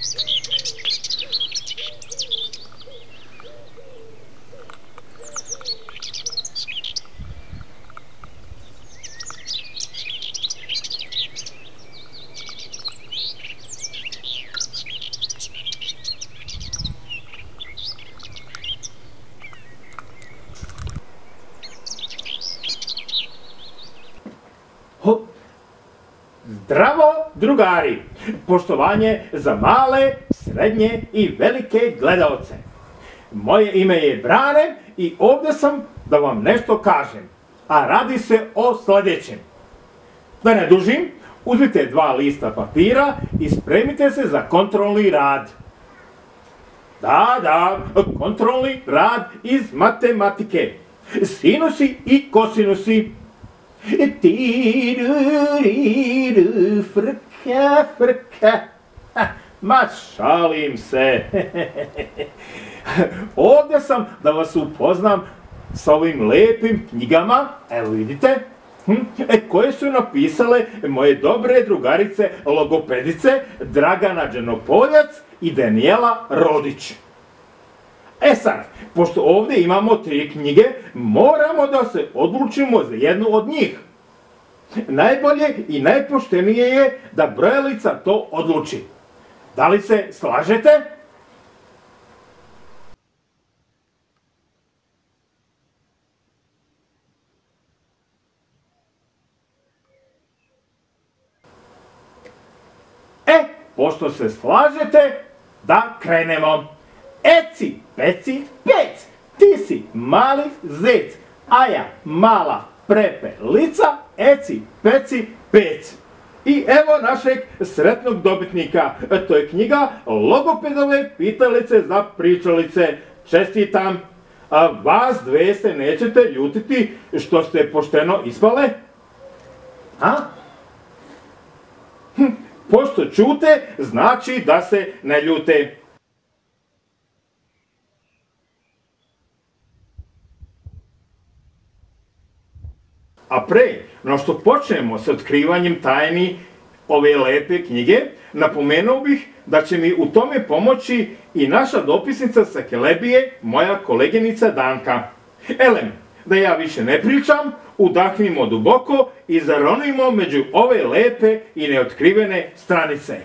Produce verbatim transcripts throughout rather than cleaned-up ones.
Zdravo, drugari! Poštovanje za male, srednje i velike gledaoce. Moje ime je Brane i ovdje sam da vam nešto kažem, a radi se o sljedećem. Da ne dužim, uzmite dva lista papira i spremite se za kontrolni rad. Da, da, kontrolni rad iz matematike. Sinusi i kosinusi. Tiruriru, frka, frka. Ma šalim se. Ovdje sam da vas upoznam sa ovim lijepim knjigama, evo vidite, koje su napisale moje dobre drugarice logopedice Dragana Đernopoljac i Danijela Rodić. E sad, pošto ovdje imamo tri knjige, moramo da se odlučimo za jednu od njih. Najbolje i najpoštenije je da brojalica to odluči. Da li se slažete? E, pošto se slažete, da krenemo. Eci, peci, pec, ti si mali zec, a ja mala prepelica, eci, peci, pec. I evo našeg sretnog dobitnika, to je knjiga Logopedove pitalice za pričalice. Čestitam, a vas dve se nećete ljutiti što ste pošteno ispale? A? Hm, pošto čute, znači da se ne ljute. A pre, no što počnemo s otkrivanjem tajni ove lepe knjige, napomenuo bih da će mi u tome pomoći i naša dopisnica sa Kelebije, moja koleginica Danka. Elem, da ja više ne pričam, udahnimo duboko i zaronimo među ove lepe i neotkrivene stranice.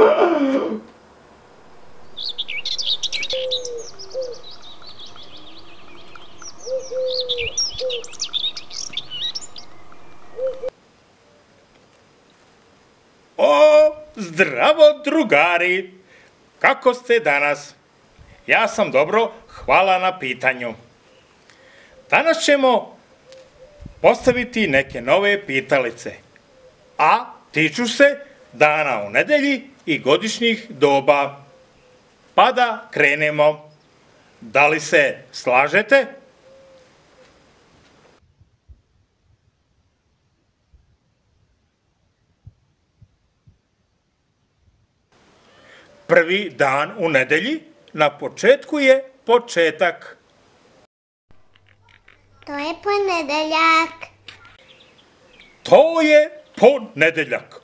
O, zdravo drugari! Kako ste danas? Ja sam dobro, hvala na pitanju. Danas ćemo postaviti neke nove pitalice, a tiču se dana u nedelji i godišnjih doba. Pa da krenemo. Da li se slažete? Prvi dan u nedelji na početku je početak. To je ponedeljak. To je ponedeljak.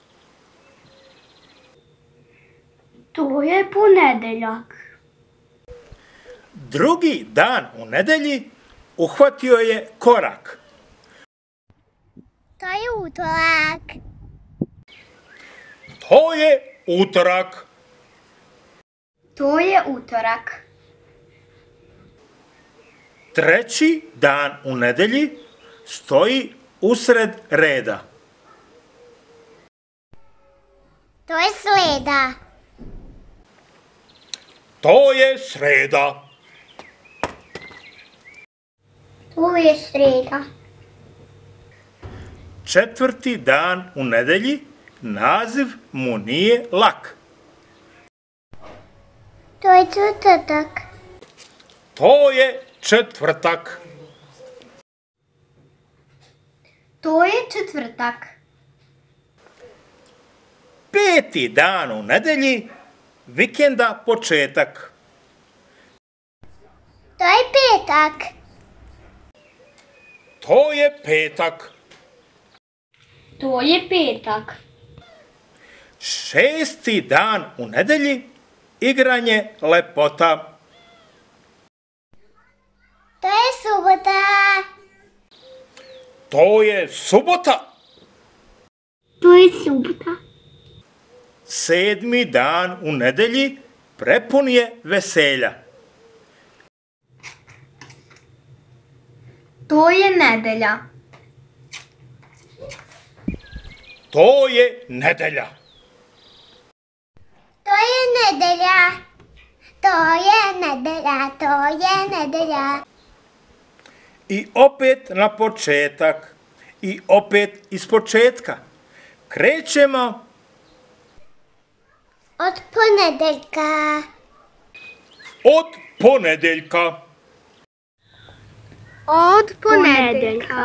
To je ponedeljak. Drugi dan u nedelji uhvatio je korak. To je utorak. To je utorak. To je utorak. Treći dan u nedelji stoji usred reda. To je sreda. To je sreda. To je sreda. Četvrti dan u nedelji naziv mu nije lak. To je četvrtak. To je četvrtak. To je četvrtak. Peti dan u nedelji, vikenda početak. To je petak. To je petak. To je petak. Šesti dan u nedelji, igranje lepota. To je subota. To je subota. To je subota. Sedmi dan u nedelji prepun je veselja. To je nedelja. To je nedelja. To je nedelja. To je nedelja. To je nedelja. I opet na početak. I opet iz početka. Krećemo od ponedeljka. Od ponedeljka. Od ponedeljka.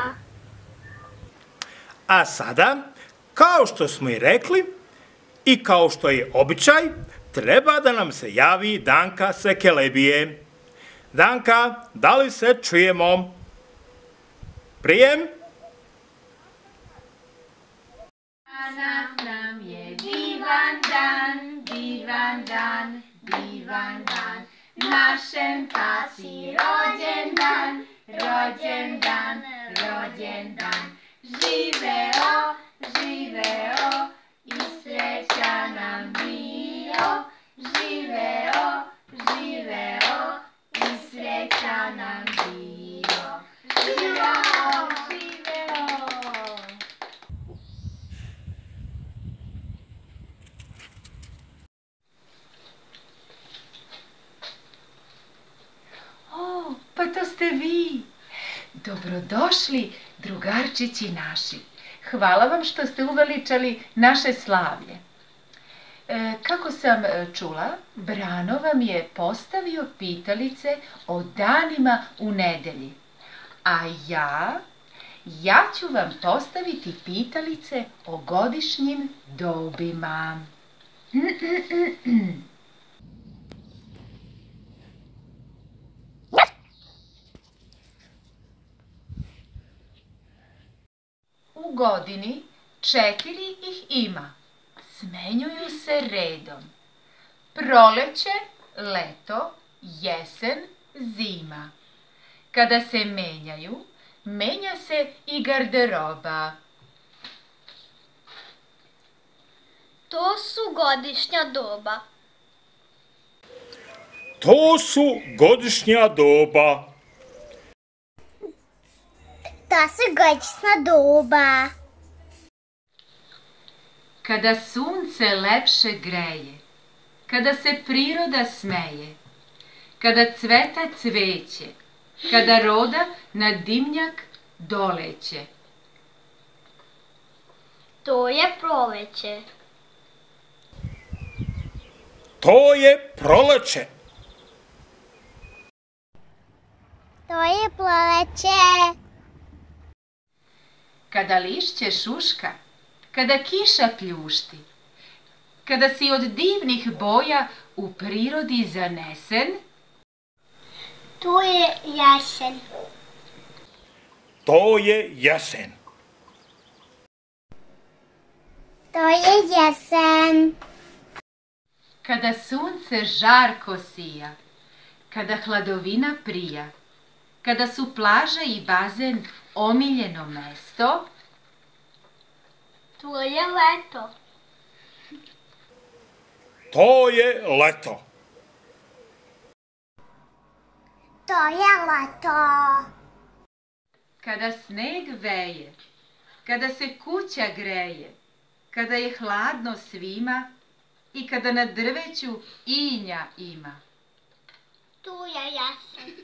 A sada, kao što smo i rekli i kao što je običaj, treba da nam se javi Danka Sekelebije. Danka, da li se čujemo? Prijem? Danas nam je divan dan, divan dan, divan dan. Našem tasi rođen dan, rođen dan, rođen dan. Živeo, živeo i sreća nam bio. Živeo, živeo i sreća nam bio. Živeo, živeo. O, pa to ste vi. Dobrodošli, drugarčići naši. Hvala vam što ste uveličali naše slavlje. E, kako sam čula, Brano vam je postavio pitalice o danima u nedelji. A ja, ja ću vam postaviti pitalice o godišnjim dobima. U godini četiri ih ima, smenjuju se redom. Proleće, leto, jesen, zima. Kada se menjaju, menja se i garderoba. To su godišnja doba. To su godišnja doba. To su godišnja doba. Kada sunce lepše greje, kada se priroda smeje, kada cveta cveće, kada roda na dimnjak doleće. To je proleće. To je proleće. To je proleće. Kada lišće šuška, kada kiša pljušti, kada si od divnih boja u prirodi zanesen, To je jesen. To je jesen. To je jesen. kada sunce žarko sija, kada hladovina prija, kada su plaža i bazen omiljeno mesto, To je leto. To je leto. To je leto. kada sneg veje, kada se kuća greje, kada je hladno svima i kada na drveću inja ima. Tu je jesen.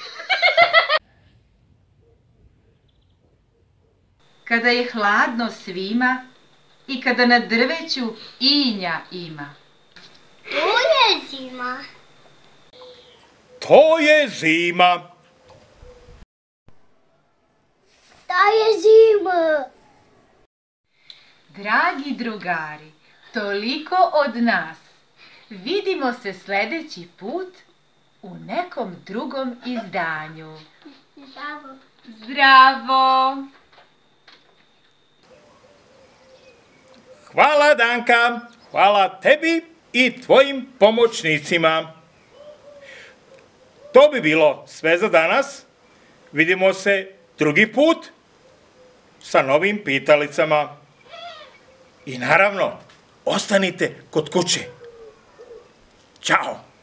Kada je hladno svima i kada na drveću inja ima. Tu je zima. To je zima. To je zima. Dragi drugari, toliko od nas. Vidimo se sljedeći put u nekom drugom izdanju. Zdravo. Zdravo! Hvala Danka, hvala tebi i tvojim pomoćnicima. To bi bilo sve za danas. Vidimo se drugi put sa novim pitalicama. I naravno, ostanite kod kuće. Ćao!